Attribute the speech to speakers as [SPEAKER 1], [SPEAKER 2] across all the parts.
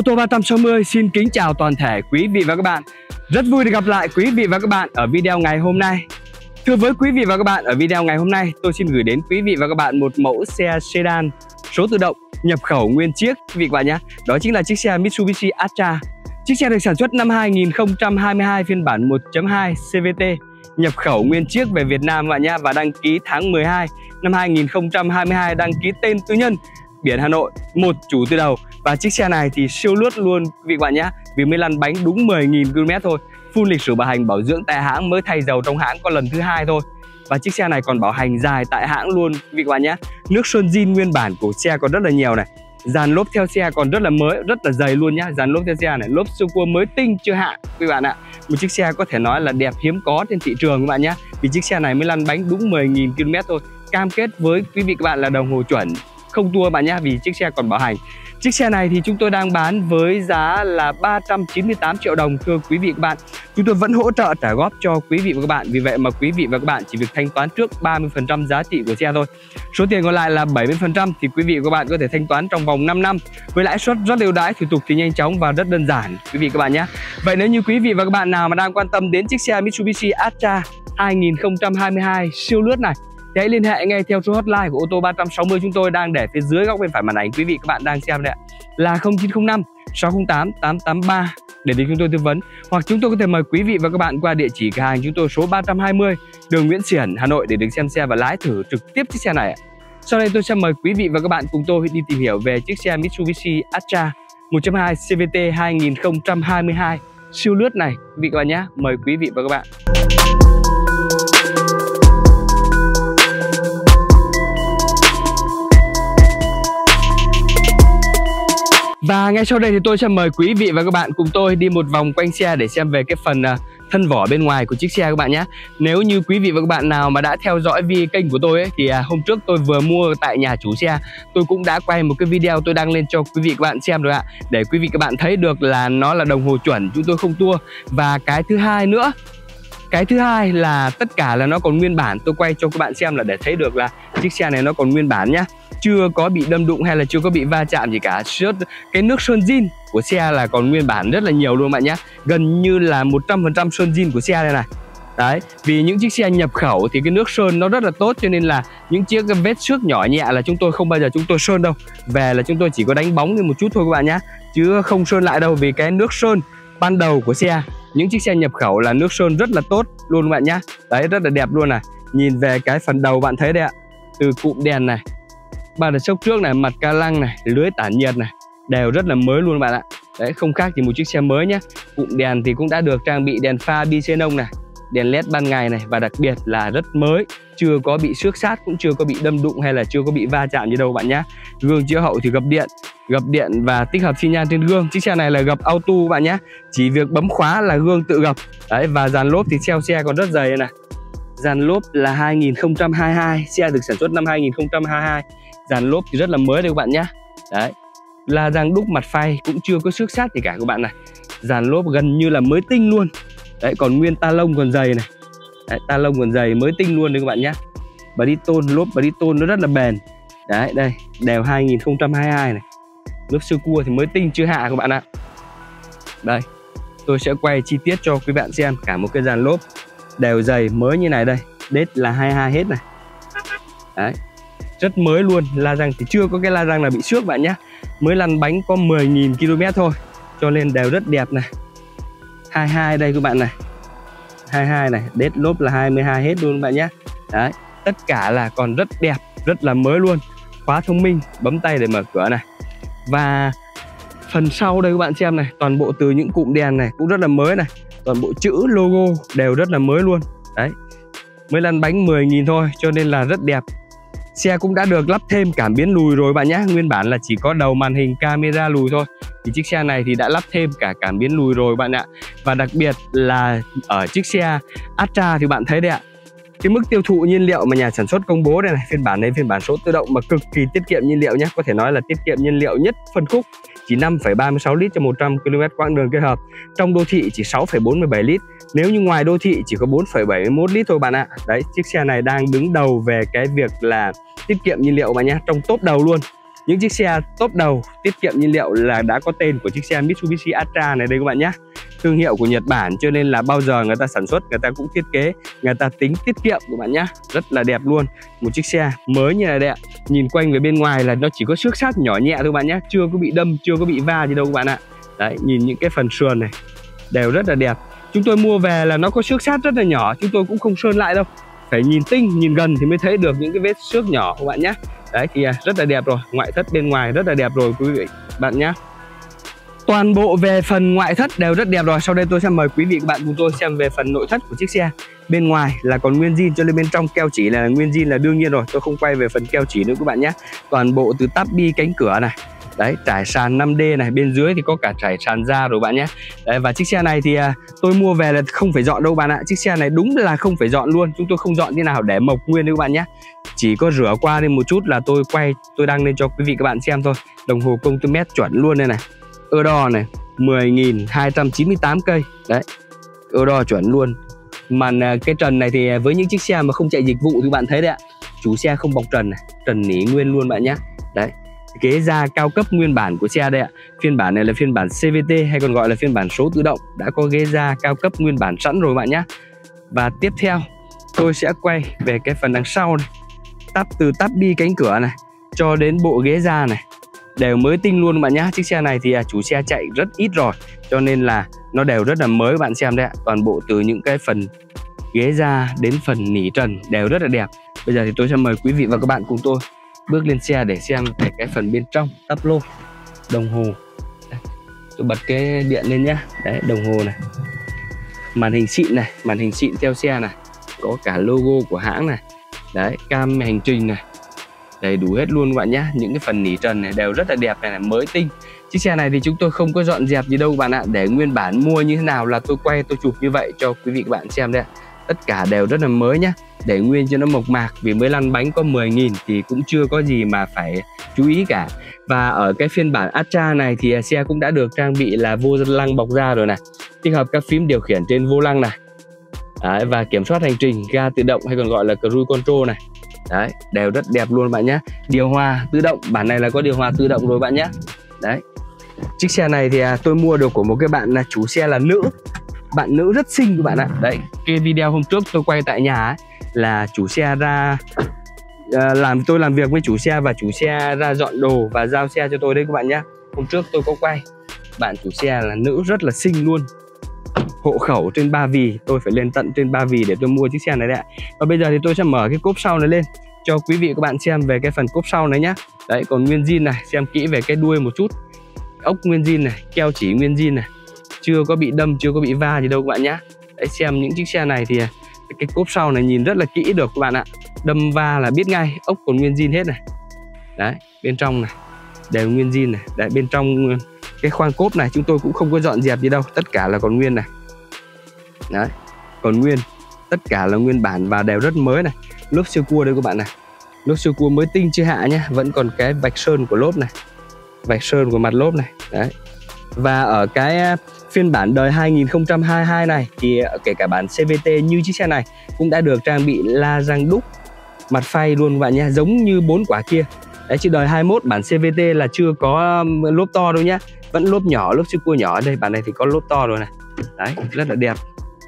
[SPEAKER 1] Ô tô 360 xin kính chào toàn thể quý vị và các bạn. Rất vui được gặp lại quý vị và các bạn ở video ngày hôm nay. Thưa với quý vị và các bạn, ở video ngày hôm nay tôi xin gửi đến quý vị và các bạn một mẫu xe sedan số tự động nhập khẩu nguyên chiếc quý vị các bạn nhé. Đó chính là chiếc xe Mitsubishi Atra. Chiếc xe được sản xuất năm 2022 phiên bản 1.2 CVT, nhập khẩu nguyên chiếc về Việt Nam các bạn nhé, và đăng ký tháng 12 năm 2022, đăng ký tên tư nhân, biển Hà Nội, một chủ từ đầu. Và chiếc xe này thì siêu lướt luôn quý vị các bạn nhé, vì mới lăn bánh đúng 10.000 km thôi. Full lịch sử bảo hành bảo dưỡng tại hãng, mới thay dầu trong hãng có lần thứ 2 thôi. Và chiếc xe này còn bảo hành dài tại hãng luôn quý vị các bạn nhé. Nước sơn zin nguyên bản của xe còn rất là nhiều này. Dàn lốp theo xe còn rất là mới, rất là dày luôn nhá. Dàn lốp theo xe này, lốp sơ cua mới tinh chưa hạ quý bạn ạ. Một chiếc xe có thể nói là đẹp hiếm có trên thị trường các bạn nhé. Vì chiếc xe này mới lăn bánh đúng 10.000 km thôi. Cam kết với quý vị các bạn là đồng hồ chuẩn, không tua bạn nhé, vì chiếc xe còn bảo hành. Chiếc xe này thì chúng tôi đang bán với giá là 398 triệu đồng thưa quý vị các bạn. Chúng tôi vẫn hỗ trợ trả góp cho quý vị và các bạn. Vì vậy mà quý vị và các bạn chỉ việc thanh toán trước 30% giá trị của xe thôi. Số tiền còn lại là 70% thì quý vị và các bạn có thể thanh toán trong vòng 5 năm với lãi suất rất ưu đãi, thủ tục thì nhanh chóng và rất đơn giản quý vị các bạn nhé. Vậy nếu như quý vị và các bạn nào mà đang quan tâm đến chiếc xe Mitsubishi Atra 2022 siêu lướt này thì hãy liên hệ ngay theo số hotline của ô tô 360 chúng tôi đang để phía dưới góc bên phải màn ảnh quý vị các bạn đang xem đây ạ, là 0905 608 883 để được chúng tôi tư vấn, hoặc chúng tôi có thể mời quý vị và các bạn qua địa chỉ cửa hàng chúng tôi số 320 đường Nguyễn Xiển, Hà Nội để được xem xe và lái thử trực tiếp chiếc xe này. Sau đây tôi sẽ mời quý vị và các bạn cùng tôi đi tìm hiểu về chiếc xe Mitsubishi Atra 1.2 CVT 2022 siêu lướt này quý vị các bạn nhé. Mời quý vị và các bạn. Và ngay sau đây thì tôi sẽ mời quý vị và các bạn cùng tôi đi một vòng quanh xe để xem về cái phần thân vỏ bên ngoài của chiếc xe các bạn nhé. Nếu như quý vị và các bạn nào mà đã theo dõi kênh của tôi ấy, thì hôm trước tôi vừa mua tại nhà chủ xe, tôi cũng đã quay một cái video tôi đăng lên cho quý vị các bạn xem rồi ạ, để quý vị các bạn thấy được là nó là đồng hồ chuẩn, chúng tôi không tua. Và cái thứ hai nữa, cái thứ hai là tất cả là nó còn nguyên bản. Tôi quay cho các bạn xem là để thấy được là chiếc xe này nó còn nguyên bản nhá, chưa có bị đâm đụng hay là chưa có bị va chạm gì cả. Cái nước sơn zin của xe là còn nguyên bản rất là nhiều luôn bạn nhé, gần như là 100% sơn zin của xe đây này. Đấy, vì những chiếc xe nhập khẩu thì cái nước sơn nó rất là tốt, cho nên là những chiếc vết xước nhỏ nhẹ là chúng tôi không bao giờ chúng tôi sơn đâu. Về là chúng tôi chỉ có đánh bóng lên một chút thôi các bạn nhé, chứ không sơn lại đâu. Vì cái nước sơn ban đầu của xe, những chiếc xe nhập khẩu là nước sơn rất là tốt luôn các bạn nhé. Đấy, rất là đẹp luôn này. Nhìn về cái phần đầu bạn thấy đây ạ, từ cụm đèn này, ba đợt sốc trước này, mặt ca lăng này, lưới tản nhiệt này, đều rất là mới luôn các bạn ạ. Đấy, không khác gì một chiếc xe mới nhé. Cụm đèn thì cũng đã được trang bị đèn pha bi xenon này, đèn led ban ngày này, và đặc biệt là rất mới, chưa có bị xước sát, cũng chưa có bị đâm đụng hay là chưa có bị va chạm gì đâu bạn nhé. Gương chiếu hậu thì gập điện và tích hợp xi nhan trên gương. Chiếc xe này là gập auto bạn nhé, chỉ việc bấm khóa là gương tự gập. Đấy, và dàn lốp thì theo xe còn rất dày đây này. Dàn lốp là 2022, xe được sản xuất năm 2022. Dàn lốp thì rất là mới đây các bạn nhé. Đấy, la răng đúc mặt phay cũng chưa có xước sát gì cả các bạn này. Dàn lốp gần như là mới tinh luôn. Đấy, còn nguyên ta lông còn dày này. Đấy, ta lông còn dày mới tinh luôn đấy các bạn nhé. Bridgestone, lốp Bridgestone nó rất là bền. Đấy, đây, đều 2022 này. Lốp sơ cua thì mới tinh chưa hạ các bạn ạ. Đây, tôi sẽ quay chi tiết cho quý bạn xem cả một cái dàn lốp đều dày mới như này đây. Đết là 22 hết này. Đấy, rất mới luôn. La răng thì chưa có cái la răng nào bị xước bạn nhé, mới lăn bánh có 10.000 km thôi, cho nên đều rất đẹp này. 22 đây các bạn này, 22 này, đết lốp là 22 hết luôn các bạn nhé. Đấy, tất cả là còn rất đẹp, rất là mới luôn. Khóa thông minh, bấm tay để mở cửa này. Và phần sau đây các bạn xem này, toàn bộ từ những cụm đèn này cũng rất là mới này, toàn bộ chữ logo đều rất là mới luôn. Đấy, mới lăn bánh 10.000 thôi, cho nên là rất đẹp. Xe cũng đã được lắp thêm cảm biến lùi rồi bạn nhé. Nguyên bản là chỉ có đầu màn hình camera lùi thôi, thì chiếc xe này thì đã lắp thêm cả cảm biến lùi rồi bạn ạ. Và đặc biệt là ở chiếc xe Atra thì bạn thấy đây ạ, cái mức tiêu thụ nhiên liệu mà nhà sản xuất công bố đây này, phiên bản này phiên bản số tự động mà cực kỳ tiết kiệm nhiên liệu nhé. Có thể nói là tiết kiệm nhiên liệu nhất phân khúc, chỉ 5,36 lít cho 100 km quãng đường kết hợp. Trong đô thị chỉ 6,47 lít. Nếu như ngoài đô thị chỉ có 4,71 lít thôi bạn ạ. Đấy, chiếc xe này đang đứng đầu về cái việc là tiết kiệm nhiên liệu bạn nhé, trong top đầu luôn. Những chiếc xe top đầu tiết kiệm nhiên liệu là đã có tên của chiếc xe Mitsubishi Atra này đây các bạn nhé. Thương hiệu của Nhật Bản cho nên là bao giờ người ta sản xuất, người ta cũng thiết kế, người ta tính tiết kiệm các bạn nhé. Rất là đẹp luôn. Một chiếc xe mới như này đây ạ. Nhìn quanh về bên ngoài là nó chỉ có xước sát nhỏ nhẹ thôi các bạn nhé. Chưa có bị đâm, chưa có bị va gì đâu các bạn ạ. Đấy, nhìn những cái phần sườn này đều rất là đẹp. Chúng tôi mua về là nó có xước sát rất là nhỏ, chúng tôi cũng không sơn lại đâu. Phải nhìn tinh, nhìn gần thì mới thấy được những cái vết xước nhỏ các bạn nhé. Đấy thì rất là đẹp rồi, ngoại thất bên ngoài rất là đẹp rồi quý vị bạn nhé. Toàn bộ về phần ngoại thất đều rất đẹp rồi. Sau đây tôi sẽ mời quý vị các bạn cùng tôi xem về phần nội thất của chiếc xe. Bên ngoài là còn nguyên zin cho nên bên trong keo chỉ là nguyên zin là đương nhiên rồi. Tôi không quay về phần keo chỉ nữa các bạn nhé. Toàn bộ từ tắp bi cánh cửa này. Đấy, trải sàn 5D này, bên dưới thì có cả trải sàn da rồi bạn nhé. Đấy, và chiếc xe này thì tôi mua về là không phải dọn đâu bạn ạ. Chiếc xe này đúng là không phải dọn luôn. Chúng tôi không dọn thế nào để mộc nguyên đấy các bạn nhé. Chỉ có rửa qua lên một chút là tôi đăng lên cho quý vị các bạn xem thôi. Đồng hồ công tơ mét chuẩn luôn đây này. Euro này 10.298 cây. Đấy, Euro chuẩn luôn. Màn cái trần này thì với những chiếc xe mà không chạy dịch vụ thì bạn thấy đấy ạ. Chủ xe không bọc trần này, trần nỉ nguyên luôn bạn nhé. Đấy, ghế da cao cấp nguyên bản của xe đây ạ. Phiên bản này là phiên bản CVT hay còn gọi là phiên bản số tự động. Đã có ghế da cao cấp nguyên bản sẵn rồi bạn nhé. Và tiếp theo tôi sẽ quay về cái phần đằng sau này. Từ tắp bi cánh cửa này cho đến bộ ghế da này đều mới tinh luôn bạn nhé. Chiếc xe này thì chủ xe chạy rất ít rồi cho nên là nó đều rất là mới các bạn xem đấy ạ. Toàn bộ từ những cái phần ghế da đến phần nỉ trần đều rất là đẹp. Bây giờ thì tôi sẽ mời quý vị và các bạn cùng tôi bước lên xe để xem về cái phần bên trong tắp lô. Đồng hồ đây, tôi bật cái điện lên nhá. Đấy, đồng hồ này, màn hình xịn này, màn hình xịn theo xe này, có cả logo của hãng này. Đấy, cam hành trình này, đầy đủ hết luôn các bạn nhé. Những cái phần nỉ trần này đều rất là đẹp này, mới tinh. Chiếc xe này thì chúng tôi không có dọn dẹp gì đâu bạn ạ. Để nguyên bản mua như thế nào là tôi quay tôi chụp như vậy cho quý vị các bạn xem đấy ạ. Tất cả đều rất là mới nhá. Để nguyên cho nó mộc mạc, vì mới lăn bánh có 10.000 thì cũng chưa có gì mà phải chú ý cả. Và ở cái phiên bản Atra này thì xe cũng đã được trang bị là vô lăng bọc da rồi này, tích hợp các phím điều khiển trên vô lăng này. Đấy, và kiểm soát hành trình, ga tự động hay còn gọi là cruise control này. Đấy, đều rất đẹp luôn bạn nhé. Điều hòa tự động, bản này là có điều hòa tự động rồi bạn nhé. Đấy, chiếc xe này thì tôi mua được của một cái bạn là chủ xe là nữ. Bạn nữ rất xinh các bạn ạ. Đấy, cái video hôm trước tôi quay tại nhà ấy, là chủ xe ra tôi làm việc với chủ xe và chủ xe ra dọn đồ và giao xe cho tôi đấy các bạn nhé. Hôm trước tôi có quay, bạn chủ xe là nữ rất là xinh luôn. Hộ khẩu trên Ba Vì, tôi phải lên tận trên Ba Vì để tôi mua chiếc xe này đấy ạ. Và bây giờ thì tôi sẽ mở cái cốp sau này lên cho quý vị các bạn xem về cái phần cốp sau này nhá. Đấy, còn nguyên zin này, xem kỹ về cái đuôi một chút. Ốc nguyên zin này, keo chỉ nguyên zin này, chưa có bị đâm, chưa có bị va gì đâu các bạn nhá. Đấy, xem những chiếc xe này thì cái cốp sau này nhìn rất là kỹ được các bạn ạ. Đâm va là biết ngay, ốc còn nguyên zin hết này. Đấy, bên trong này đều nguyên zin này. Đấy, bên trong cái khoang cốp này chúng tôi cũng không có dọn dẹp gì đâu, tất cả là còn nguyên này. Đấy, còn nguyên, tất cả là nguyên bản và đều rất mới này. Lốp siêu cua đây các bạn này, lốp siêu cua mới tinh chưa hạ nhá, vẫn còn cái vạch sơn của lốp này, vạch sơn của mặt lốp này. Đấy, và ở cái phiên bản đời 2022 này thì kể cả bản CVT như chiếc xe này cũng đã được trang bị la răng đúc mặt phay luôn các bạn nhé, giống như 4 quả kia. Đấy, chứ đời 21 bản CVT là chưa có lốp to đâu nhá, vẫn lốp nhỏ, lốp siêu cua nhỏ. Ở đây bản này thì có lốp to rồi này. Đấy, rất là đẹp.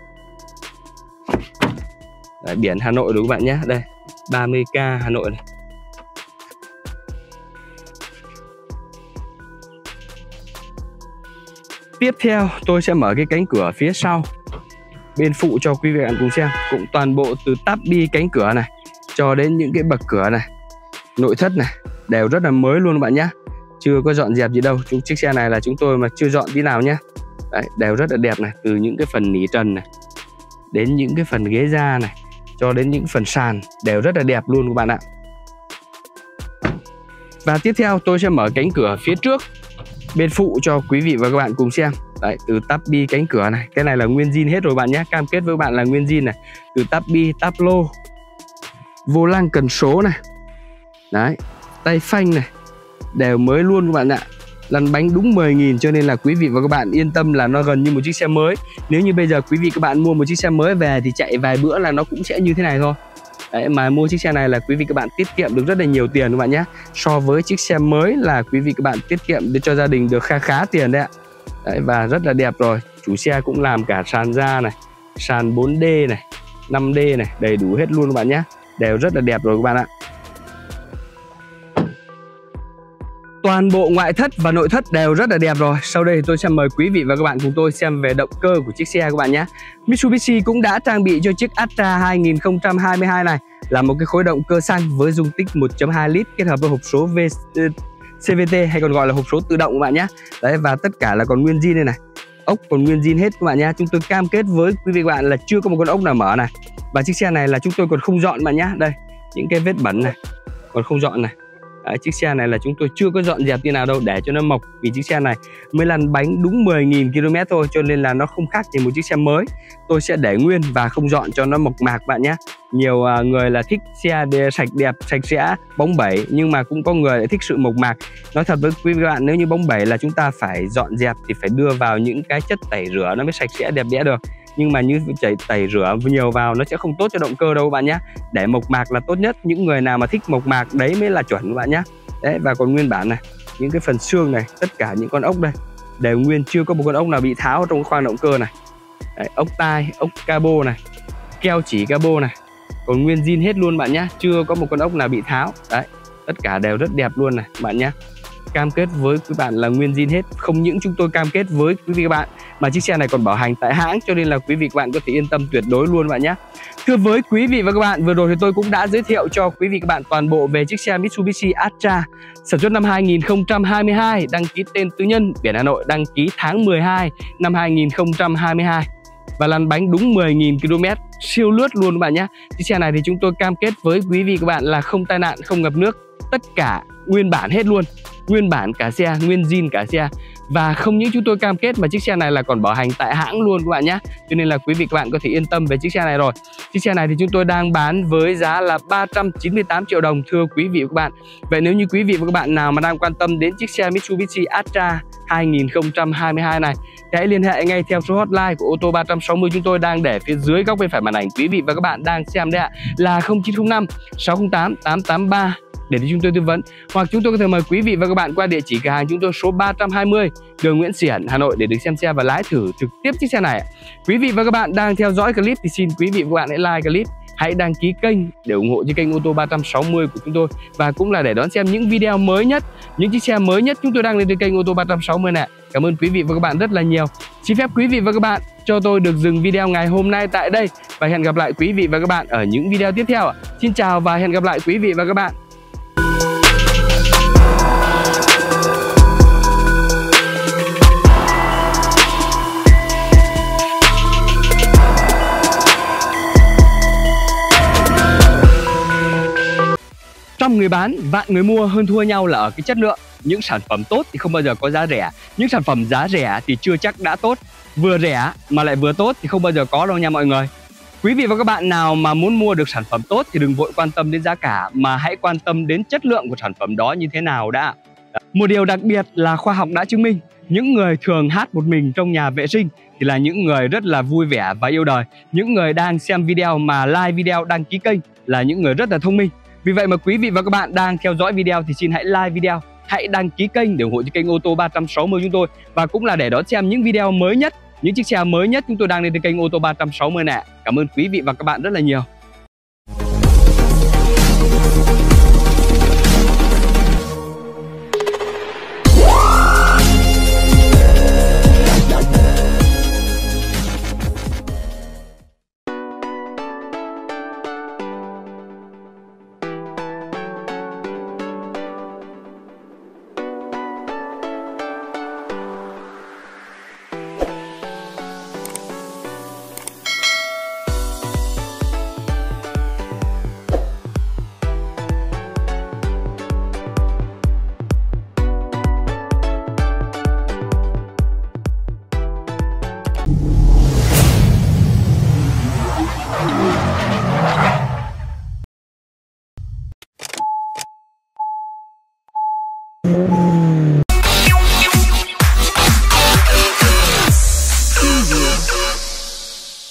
[SPEAKER 1] Đấy, biển Hà Nội đúng các bạn nhé. Đây, 30k Hà Nội này. Tiếp theo tôi sẽ mở cái cánh cửa phía sau bên phụ cho quý vị bạn cùng xem. Cũng toàn bộ từ tắp bi cánh cửa này cho đến những cái bậc cửa này, nội thất này đều rất là mới luôn các bạn nhé. Chưa có dọn dẹp gì đâu. Chiếc xe này là chúng tôi mà chưa dọn tí nào nhé. Đấy, đều rất là đẹp này. Từ những cái phần nỉ trần này đến những cái phần ghế da này cho đến những phần sàn đều rất là đẹp luôn các bạn ạ. Và tiếp theo tôi sẽ mở cánh cửa phía trước bên phụ cho quý vị và các bạn cùng xem. Đấy, từ tắp bi cánh cửa này, cái này là nguyên zin hết rồi bạn nhé, cam kết với các bạn là nguyên zin này. Từ tắp bi, tắp lô, vô lăng cần số này, đấy, tay phanh này đều mới luôn các bạn ạ. Lăn bánh đúng 10.000 cho nên là quý vị và các bạn yên tâm là nó gần như một chiếc xe mới. Nếu như bây giờ quý vị các bạn mua một chiếc xe mới về thì chạy vài bữa là nó cũng sẽ như thế này thôi. Đấy, mà mua chiếc xe này là quý vị các bạn tiết kiệm được rất là nhiều tiền các bạn nhé. So với chiếc xe mới là quý vị các bạn tiết kiệm để cho gia đình được khá tiền đấy ạ. Đấy, và rất là đẹp rồi. Chủ xe cũng làm cả sàn da này, sàn 4D này, 5D này, đầy đủ hết luôn các bạn nhé. Đều rất là đẹp rồi các bạn ạ. Toàn bộ ngoại thất và nội thất đều rất là đẹp rồi. Sau đây thì tôi sẽ mời quý vị và các bạn cùng tôi xem về động cơ của chiếc xe các bạn nhé. Mitsubishi cũng đã trang bị cho chiếc Atra 2022 này là một cái khối động cơ xăng với dung tích 1.2 lít kết hợp với hộp số CVT hay còn gọi là hộp số tự động các bạn nhé. Đấy, và tất cả là còn nguyên zin đây này. Ốc còn nguyên zin hết các bạn nhé. Chúng tôi cam kết với quý vị và các bạn là chưa có một con ốc nào mở này. Và chiếc xe này là chúng tôi còn không dọn các bạn nhé. Đây, những cái vết bẩn này còn không dọn này. Đấy, chiếc xe này là chúng tôi chưa có dọn dẹp như nào đâu để cho nó mộc, vì chiếc xe này mới lăn bánh đúng 10.000 km thôi, cho nên là nó không khác gì một chiếc xe mới. Tôi sẽ để nguyên và không dọn cho nó mộc mạc bạn nhé. Nhiều người là thích xe sạch đẹp, sạch sẽ, bóng bẩy, nhưng mà cũng có người lại thích sự mộc mạc. Nói thật với quý vị và các bạn, nếu như bóng bẩy là chúng ta phải dọn dẹp thì phải đưa vào những cái chất tẩy rửa nó mới sạch sẽ đẹp đẽ được. Nhưng mà như tẩy rửa nhiều vào nó sẽ không tốt cho động cơ đâu các bạn nhé. Để mộc mạc là tốt nhất. Những người nào mà thích mộc mạc đấy mới là chuẩn các bạn nhé. Đấy, và còn nguyên bản này, những cái phần xương này, tất cả những con ốc đây đều nguyên, chưa có một con ốc nào bị tháo trong khoang động cơ này. Đấy, ốc tai, ốc cabo này, keo chỉ cabo này, còn nguyên zin hết luôn bạn nhé. Chưa có một con ốc nào bị tháo. Đấy, tất cả đều rất đẹp luôn này bạn nhé. Cam kết với quý bạn là nguyên zin hết. Không những chúng tôi cam kết với quý vị các bạn mà chiếc xe này còn bảo hành tại hãng, cho nên là quý vị các bạn có thể yên tâm tuyệt đối luôn bạn nhé. Thưa với quý vị và các bạn, vừa rồi thì tôi cũng đã giới thiệu cho quý vị các bạn toàn bộ về chiếc xe Mitsubishi Atra sản xuất năm 2022, đăng ký tên tư nhân, biển Hà Nội, đăng ký tháng 12 năm 2022 và lăn bánh đúng 10.000 km, siêu lướt luôn các bạn nhé. Chiếc xe này thì chúng tôi cam kết với quý vị các bạn là không tai nạn, không ngập nước, tất cả nguyên bản hết luôn, nguyên bản cả xe, nguyên zin cả xe. Và không những chúng tôi cam kết mà chiếc xe này là còn bảo hành tại hãng luôn các bạn nhé. Cho nên là quý vị các bạn có thể yên tâm về chiếc xe này rồi. Chiếc xe này thì chúng tôi đang bán với giá là 398 triệu đồng thưa quý vị và các bạn. Vậy nếu như quý vị và các bạn nào mà đang quan tâm đến chiếc xe Mitsubishi Atra 2022 này thì hãy liên hệ ngay theo số hotline của ô tô 360 chúng tôi đang để phía dưới góc bên phải màn ảnh quý vị và các bạn đang xem đấy ạ, là 0905 608 883 để chúng tôi tư vấn, hoặc chúng tôi có thể mời quý vị và các bạn qua địa chỉ cửa hàng chúng tôi số 320 đường Nguyễn Xiển, Hà Nội để được xem xe và lái thử trực tiếp chiếc xe này. Quý vị và các bạn đang theo dõi clip thì xin quý vị và các bạn hãy like clip, hãy đăng ký kênh để ủng hộ cho kênh ô tô 360 của chúng tôi, và cũng là để đón xem những video mới nhất, những chiếc xe mới nhất chúng tôi đăng lên trên kênh ô tô 360 này. Cảm ơn quý vị và các bạn rất là nhiều. Xin phép quý vị và các bạn cho tôi được dừng video ngày hôm nay tại đây và hẹn gặp lại quý vị và các bạn ở những video tiếp theo. Xin chào và hẹn gặp lại quý vị và các bạn. Trăm người bán, vạn người mua, hơn thua nhau là ở cái chất lượng. Những sản phẩm tốt thì không bao giờ có giá rẻ. Những sản phẩm giá rẻ thì chưa chắc đã tốt. Vừa rẻ mà lại vừa tốt thì không bao giờ có đâu nha mọi người. Quý vị và các bạn nào mà muốn mua được sản phẩm tốt thì đừng vội quan tâm đến giá cả, mà hãy quan tâm đến chất lượng của sản phẩm đó như thế nào đã. Một điều đặc biệt là khoa học đã chứng minh, những người thường hát một mình trong nhà vệ sinh thì là những người rất là vui vẻ và yêu đời. Những người đang xem video mà like video, đăng ký kênh là những người rất là thông minh. Vì vậy mà quý vị và các bạn đang theo dõi video thì xin hãy like video, hãy đăng ký kênh để ủng hộ cho kênh ô tô 360 chúng tôi, và cũng là để đón xem những video mới nhất, những chiếc xe mới nhất chúng tôi đang lên trên kênh ô tô 360 này. Cảm ơn quý vị và các bạn rất là nhiều.
[SPEAKER 2] Thank you.